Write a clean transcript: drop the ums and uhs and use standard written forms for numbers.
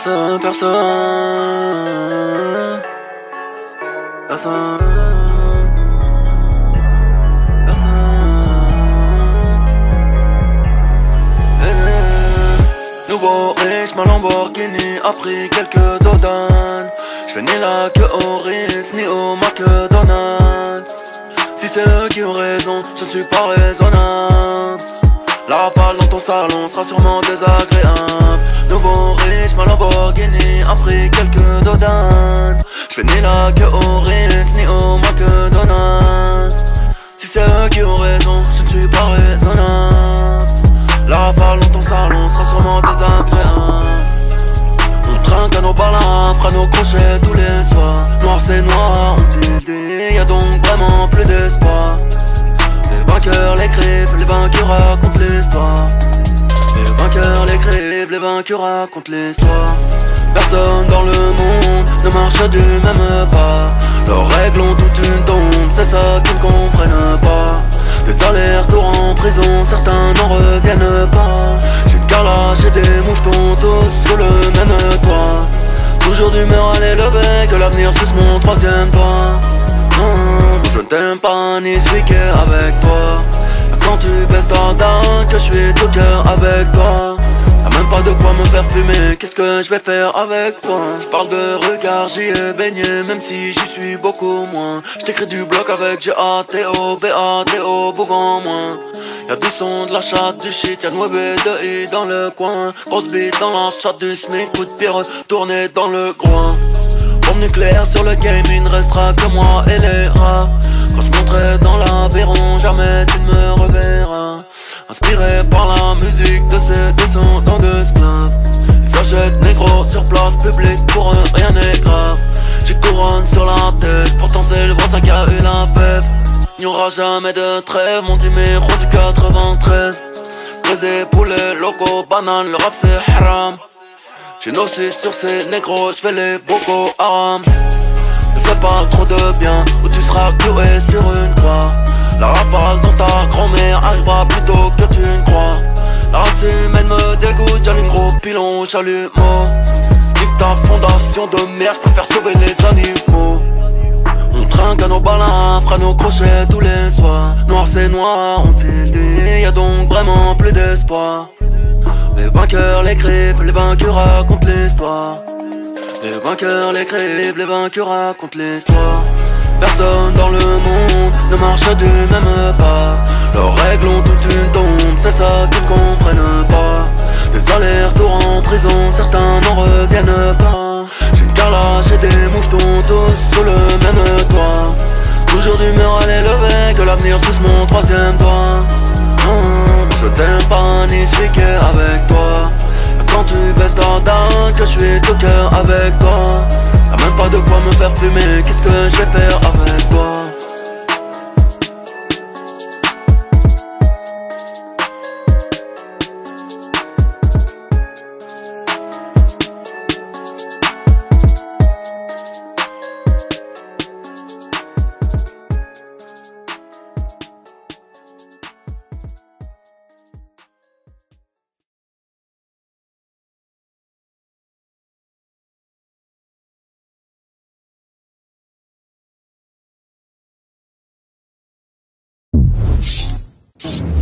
Personne, personne, personne, Nouveau riche, ma Lamborghini a pris quelques dodanes. J'fais ni la queue au Ritz, ni au McDonald's. Si c'est eux qui ont raison, je ne suis pas raisonnable. La rafale dans ton salon sera sûrement désagréable. Nouveau riche, ma Lamborghini a pris quelques dodanes. J'fais ni la queue au Ritz, ni au McDonald's. Si c'est eux qui ont raison, je ne suis pas raisonnable. La rafale dans ton salon sera sûrement désagréable. On trinque à nos balins, fera nos crochets tous les soirs. Noir c'est noir, ont-ils dit, y'a donc vraiment plus d'espoir. Les vainqueurs l'écrivent, les vaincus racontent l'histoire. Les vainqueurs l'écrivent, les vaincus racontent l'histoire. Personne dans le monde ne marche du même pas. Leurs règles ont toute une tombe, c'est ça qu'ils ne comprennent pas. Des allers-retours en prison, certains n'en reviennent pas. J'ai une calage et des mouvements tous sous le même toit. Toujours d'humeur à l'élever, que l'avenir suce mon troisième doigt. Je ne t'aime pas ni suis qu'avec toi. Quand tu baisses ta dame, que je suis tout cœur avec toi. Y'a même pas de quoi me faire fumer, qu'est-ce que je vais faire avec toi? Je parle de regard, j'y ai baigné, même si j'y suis beaucoup moins. Je t'écris du bloc avec G-A-T-O, B-A-T-O, Bougon moins. Y'a du son, de la chatte, du shit, y'a de mauvais de I dans le coin. Grosse bite dans la chatte du SMIC, coup de pied retourné dans le groin. Bombe nucléaire sur le game, il ne restera que moi et les rats. Quand je monterai dans l'Aveyron, jamais tu ne me reverras. Inspiré par la musique de ces descendants d'esclaves. Ils s'achètent négro sur place publique, pour eux rien n'est grave. J'ai couronne sur la tête, pourtant c'est le voisin qui a eu la fève. Il n'y aura jamais de trêve, mon numéro du 93. Brisé, poulet, loco, banane, le rap c'est haram. J'ai nos sites sur ces négros, j'fais les Boko Haram. Ne fais pas trop de bien, ou tu seras cloué sur une croix. La rafale dans ta grand-mère arrivera plus tôt que tu ne crois. La race humaine me dégoûte, j'allume gros pilon, chalumeau. Nique ta fondation de merde, préfère sauver les animaux. On trinque à nos balins, fera nos crochets tous les soirs. Noir c'est noir, ont-ils dit, y'a donc vraiment plus d'espoir. Les vainqueurs l'écrivent, les vaincus racontent l'histoire. Les vainqueurs l'écrivent, les vaincus racontent l'histoire. Personne dans le monde ne marche du même pas. Leurs règles ont toute une tombe, c'est ça qu'ils comprennent pas. Des allers-retours en prison, certains n'en reviennent pas. J'ai une calage et des mouvements tous sous le même toit. Toujours d'humeur à l'élever, que l'avenir suce mon troisième doigt. Je t'aime pas ni suis qu'avec toi. Quand tu baisses ta dame, que je suis tout cœur avec toi. Y'a même pas de quoi me faire fumer, qu'est-ce que je vais faire avec toi? You